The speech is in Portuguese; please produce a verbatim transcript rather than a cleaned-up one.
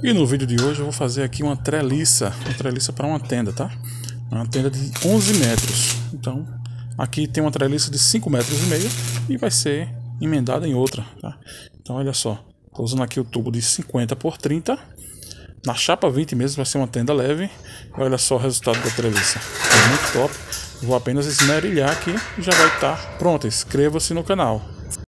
E no vídeo de hoje eu vou fazer aqui uma treliça, uma treliça para uma tenda, tá? Uma tenda de onze metros. Então, aqui tem uma treliça de cinco metros e meio e vai ser emendada em outra, tá? Então, olha só, tô usando aqui o tubo de cinquenta por trinta. Na chapa vinte mesmo, vai ser uma tenda leve. Olha só o resultado da treliça. É muito top. Vou apenas esmerilhar aqui e já vai estar pronta. Inscreva-se no canal.